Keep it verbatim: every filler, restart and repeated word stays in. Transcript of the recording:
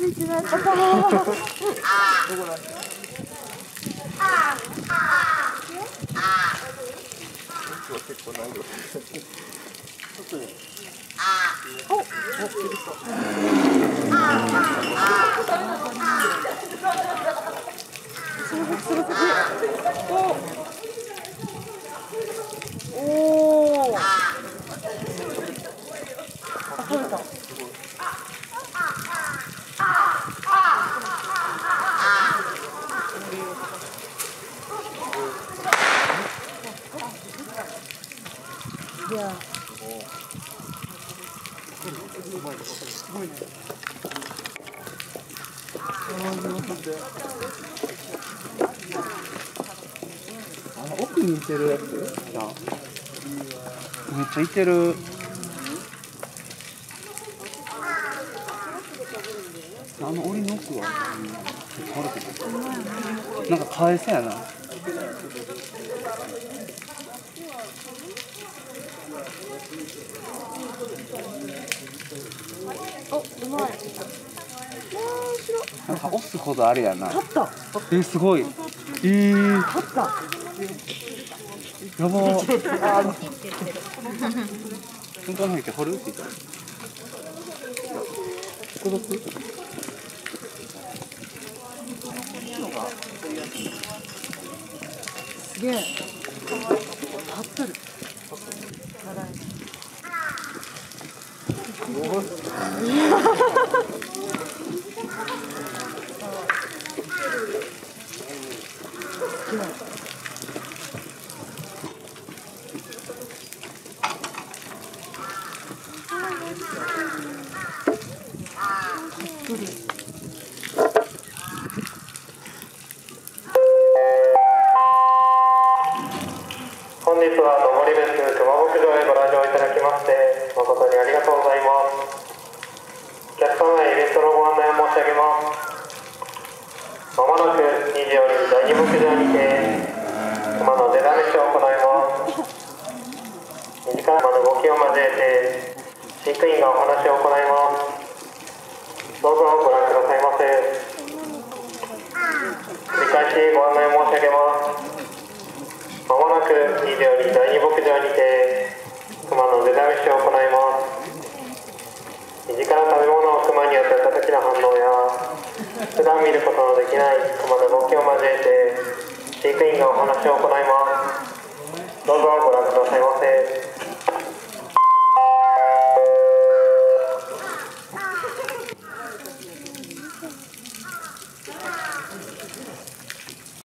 てしまったか。 結構難易度。 お、お、おお。あ、取れた。いや。すごいね。 あの奥にいてるやつ。じゃあめっちゃいてる。あの檻の奥は、うん、取れてる。なんか返せやな。 お、うまい。 なんか押すほどあれやな。 勝った。 えー、すごい。えー、 勝った。 やばー。あー。本当なんだっけ、掘るって言った。ここです。 すげえ。立ってる。 本日は登別熊牧場へご来場いただきまして誠にありがとうございます。お客様へイベントのご案内を申し上げます。まもなくにじよりだいに牧場にて熊の出だめしを行います。短い熊の動きを交えて飼育員がお話を行います。どうぞご覧くださいませ。繰り返しご案内申し上げます。まもなくにじよりだいに牧場にて熊の出だめしを行います。身近な食べ物を熊によってした時の反応や普段見ることのできない熊の動きを交えて飼育員がお話を行います。どうぞご覧くださいませ。